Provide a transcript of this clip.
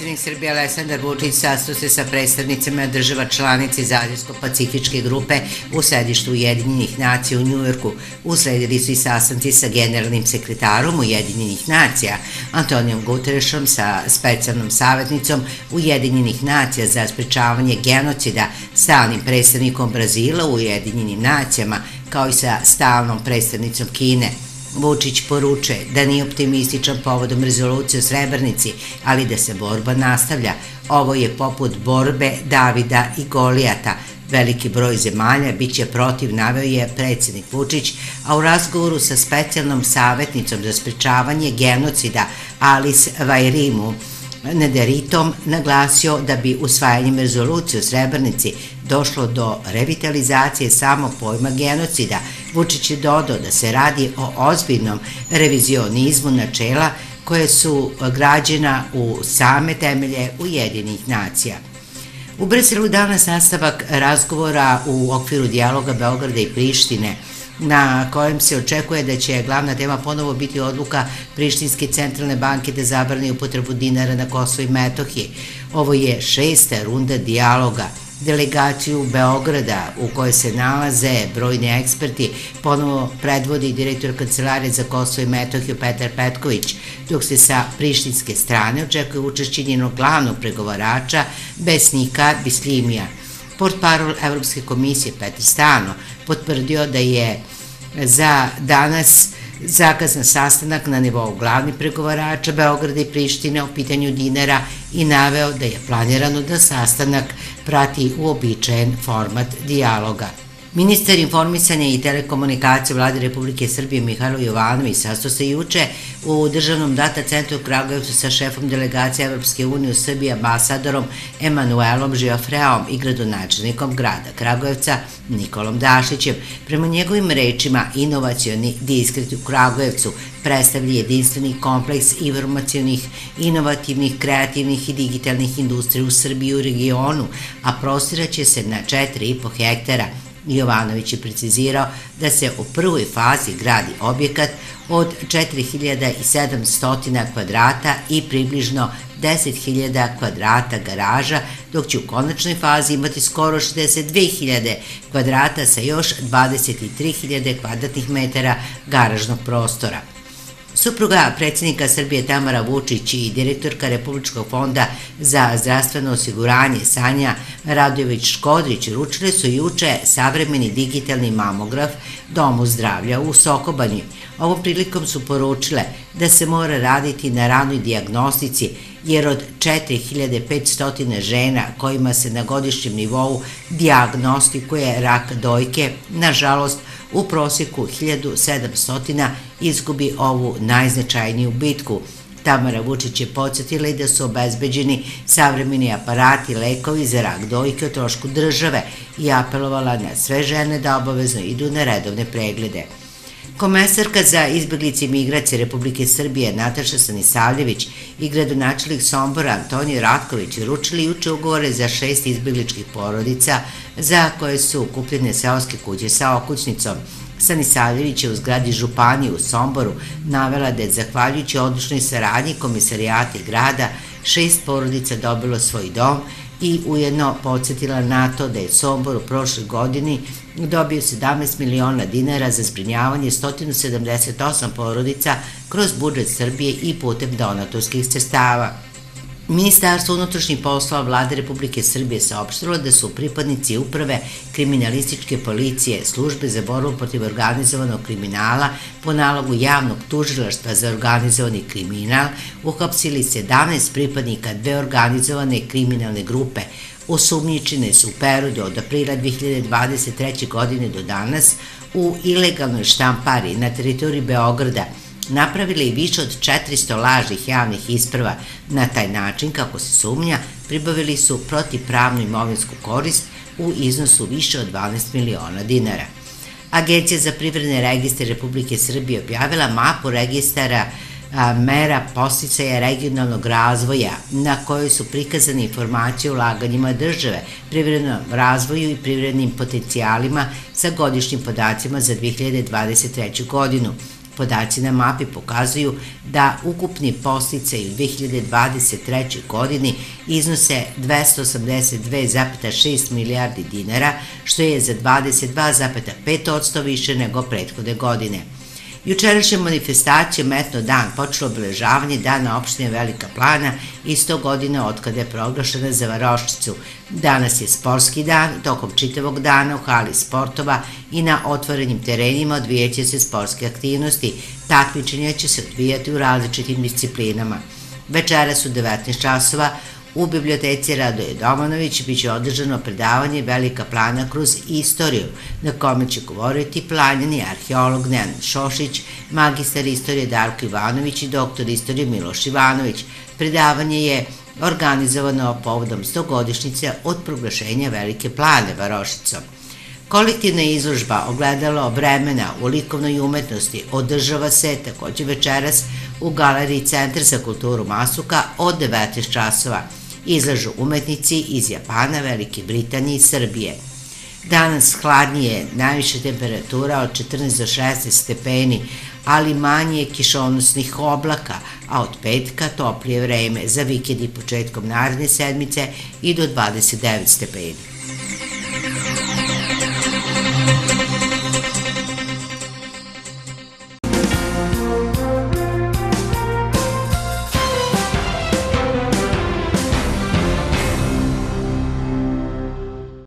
Predsednik Srbije Aleksandar Vučić sastao se sa predstavnicima država članica iz Azijsko-pacifičke grupe u sedištu Ujedinjenih nacija u Njujorku. Usledili su i sastanci sa generalnim sekretarom Ujedinjenih nacija Antonijom Guterešom, sa specijalnom savjetnicom Ujedinjenih nacija za sprečavanje genocida, stalnim predstavnikom Brazila u Ujedinjenim nacijama, kao i sa stalnom predstavnicom Kine. Vučić poručuje da nije optimističan povodom rezolucije o Srebrenici, ali da se borba nastavlja. Ovo je poput borbe Davida i Golijata. Veliki broj zemalja biće protiv, naveo je predsednik Vučić, a u razgovoru sa specijalnom savjetnicom za sprečavanje genocida Alice Vairimu Nederitom naglasio da bi usvajanjem rezolucije o Srebrenici došlo do revitalizacije samog pojma genocida. Vučić je dodao da se radi o ozbiljnom revizionizmu načela koje su građena u same temelje Ujedinjenih nacija. U Briselu danas nastavak razgovora u okviru dijaloga Beograda i Prištine, na kojem se očekuje da će glavna tema ponovo biti odluka Prištinske centralne banke da zabrani upotrebu dinara na Kosovu i Metohiji. Ovo je 6. runda dijaloga. Delegaciju Beograda, u kojoj se nalaze brojni eksperti, ponovo predvodi direktor Kancelarije za Kosovo i Metohiju Petar Petković, dok se sa prištinske strane očekuje učešće njenog glavnog pregovarača Besnika Bislimija. Portparol Evropske komisije Petar Stano potvrdio da je za danas zakazan sastanak na nivou glavnih pregovarača Beograda i Prištine o pitanju dinara i naveo da je planirano da sastanak prati uobičajen format dijaloga. Ministar informisanja i telekomunikacije Vlade Republike Srbije Mihajlo Jovanović sastao se juče u državnom data centru u Kragujevcu sa šefom delegacije Evropske unije u Srbiji ambasadorom Emanuelom Žiofreom i gradonačelnikom grada Kragujevca Nikolom Dašićem. Prema njegovim rečima, inovacioni diskret u Kragujevcu predstavlja jedinstveni kompleks informacionih, inovativnih, kreativnih i digitalnih industrija u Srbiji i u regionu, a prostiraće se na 4,5 hektara. Jovanović je precizirao da se u prvoj fazi gradi objekat od 4700 kvadrata i približno 10.000 kvadrata garaža, dok će u konačnoj fazi imati skoro 62.000 kvadrata sa još 23.000 kvadratnih metara garažnog prostora. Supruga predsjednika Srbije Tamara Vučić i direktorka Republičkog fonda za zdravstveno osiguranje Sanja Radojević-Škodrić uručile su juče savremeni digitalni mamograf Domu zdravlja u Sokobanji. Ovom prilikom su poručile da se mora raditi na ranoj dijagnostici, jer od 4500 žena kojima se na godišnjem nivou dijagnostikuje rak dojke, nažalost, u prosjeku 1700 izgubi ovu najznačajniju bitku. Tamara Vučić je podsjetila i da su obezbeđeni savremeni aparati i lekovi za rak dojke o trošku države i apelovala na sve žene da obavezno idu na redovne preglede. Komesarka za izbeglice i migracije Republike Srbije Nataša Stanisavljević i gradonačelnik Sombora Antonije Ratković uručili juče ugovore za 6 izbegličkih porodica za koje su kupljene seoske kuće sa okućnicom. Stanisavljević je u zgradi Županije u Somboru navela da je zahvaljujući odličnoj saradnji komisarijata i grada 6 porodica dobilo svoj dom i ujedno podsjetila na to da je Sombor u prošloj godini dobio 17 miliona dinara za zbrinjavanje 178 porodica kroz budžet Srbije i putem donatorskih sredstava. Ministarstvo unutrašnjih poslova Vlade Republike Srbije saopštilo da su pripadnici uprave kriminalističke policije, službe za borbu protiv organizovanog kriminala po nalogu javnog tužilaštva za organizovani kriminal uhapsili 17 pripadnika dve organizovane kriminalne grupe. Osumnjičene su u periodu od aprila 2023. godine do danas u ilegalnoj štampari na teritoriji Beograda napravili i više od 400 lažnih javnih isprava. Na taj način, kako se sumnja, pribavili su protivpravnu imovinsku korist u iznosu više od 12 miliona dinara. Agencija za privredne registre Republike Srbije objavila mapu registara mera podsticaja regionalnog razvoja na kojoj su prikazane informacije o ulaganjima države, privrednom razvoju i privrednim potencijalima sa godišnjim podacima za 2023. godinu. Podaci na mapi pokazuju da ukupni podsticaji u 2023. godini iznose 282,6 milijardi dinara, što je za 22,5% više nego prethodne godine. Jučerašnjom manifestacijom Etno dan počelo obeležavanje Dana opštine Velika Plana i 100 godina od kada je proglašena za varošicu. Danas je sportski dan, tokom čitavog dana u hali sportova i na otvorenim terenima odvijaće se sportske aktivnosti. Takmičenja će se odvijati u različitim disciplinama. Večeras u 19 časova u biblioteci Radoje Domanović biće održano predavanje Velika Plana kroz istoriju, na kome će govoriti planjani arheolog Nenad Šošić, magistar istorije Darko Ivanović i doktor istorije Miloš Ivanović. Predavanje je organizovano povodom 100-godišnjice od proglašenja Velike Plane varošicom. Kolektivna izložba Ogledalo vremena u likovnoj umetnosti održava se takođe večeras u galeriji Centar za kulturu Masuka od 19 časova. Izlažu umetnici iz Japana, Velike Britanije i Srbije. Danas hladnije, najviša temperatura od 14 do 16 stepeni, ali manje kišonosnih oblaka, a od petka toplije vreme, za vikend i početkom naredne sedmice i do 29 stepeni.